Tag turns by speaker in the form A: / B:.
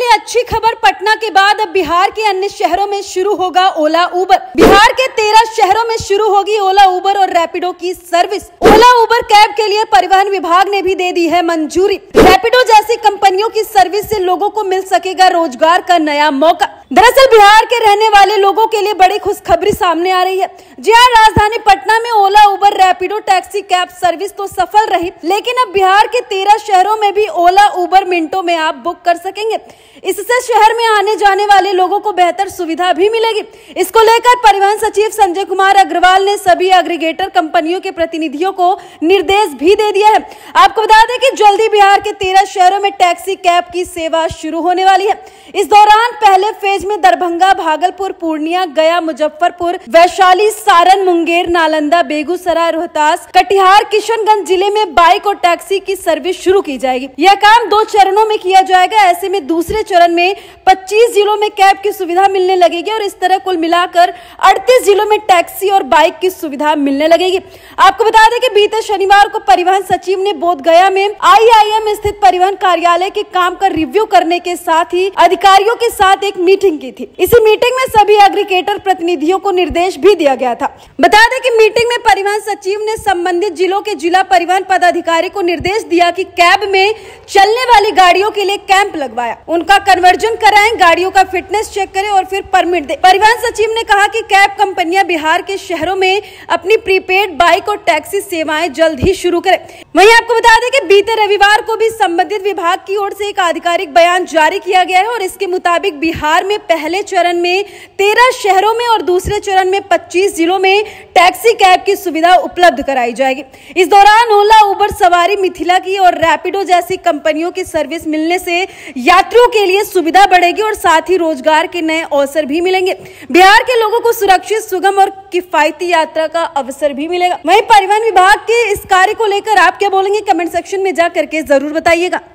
A: अच्छी खबर पटना के बाद अब बिहार के अन्य शहरों में शुरू होगा ओला उबर। बिहार के 13 शहरों में शुरू होगी ओला उबर और रैपिडो की सर्विस। ओला उबर कैब के लिए परिवहन विभाग ने भी दे दी है मंजूरी। रैपिडो जैसी कंपनियों की सर्विस से लोगों को मिल सकेगा रोजगार का नया मौका। दरअसल बिहार के रहने वाले लोगों के लिए बड़ी खुशखबरी सामने आ रही है। जी हां, राजधानी पटना में Ola Uber Rapido taxi cab service तो सफल रही, लेकिन अब बिहार के 13 शहरों में भी ओला उबर मिनटों में आप बुक कर सकेंगे। इससे शहर में आने जाने वाले लोगों को बेहतर सुविधा भी मिलेगी। इसको लेकर परिवहन सचिव संजय कुमार अग्रवाल ने सभी एग्रीगेटर कंपनियों के प्रतिनिधियों को निर्देश भी दे दिया है। आपको बता दें कि जल्दी बिहार के 13 शहरों में टैक्सी कैब की सेवा शुरू होने वाली है। इस दौरान पहले फेज में दरभंगा, भागलपुर, पूर्णिया, गया, मुजफ्फरपुर, वैशाली, सारण, मुंगेर, नालंदा, बेगूसराय, रोहतास, कटिहार, किशनगंज जिले में बाइक और टैक्सी की सर्विस शुरू की जाएगी। यह काम 2 चरणों में किया जाएगा। ऐसे में दूसरे चरण में 25 जिलों में कैब की सुविधा मिलने लगेगी और इस तरह कुल मिलाकर 38 जिलों में टैक्सी और बाइक की सुविधा मिलने लगेगी। आपको बता दें कि बीते शनिवार को परिवहन सचिव ने बोधगया में IIM स्थित परिवहन कार्यालय के काम का रिव्यू करने के साथ ही अधिकारियों के साथ एक मीटिंग की थी। इसी मीटिंग में सभी एग्रीगेटर प्रतिनिधियों को निर्देश भी दिया गया था। बता दें कि मीटिंग में परिवहन सचिव ने संबंधित जिलों के जिला परिवहन पदाधिकारी को निर्देश दिया कि कैब में चलने वाली गाड़ियों के लिए कैंप लगवाया, उनका कन्वर्जन कराएं, गाड़ियों का फिटनेस चेक करें और फिर परमिट दे। परिवहन सचिव ने कहा कि कैब कंपनियां बिहार के शहरों में अपनी प्रीपेड बाइक और टैक्सी सेवाएं जल्द ही शुरू करें। वहीं आपको बता दें कि बीते रविवार को भी संबंधित विभाग की ओर से एक आधिकारिक बयान जारी किया गया है और इसके मुताबिक बिहार में पहले चरण में 13 शहरों में और दूसरे चरण में 25 जिलों में टैक्सी कैब की सुविधा उपलब्ध कराई जाएगी। इस दौरान ओला, उबर, सवारी, मिथिला की और रैपिडो जैसी कंपनियों की सर्विस मिलने से यात्रियों के लिए सुविधा बढ़ेगी और साथ ही रोजगार के नए अवसर भी मिलेंगे। बिहार के लोगों को सुरक्षित, सुगम और किफायती यात्रा का अवसर भी मिलेगा। वहीं परिवहन विभाग के इस कार्य को लेकर आप क्या बोलेंगे, कमेंट सेक्शन में जा करके जरूर बताइएगा।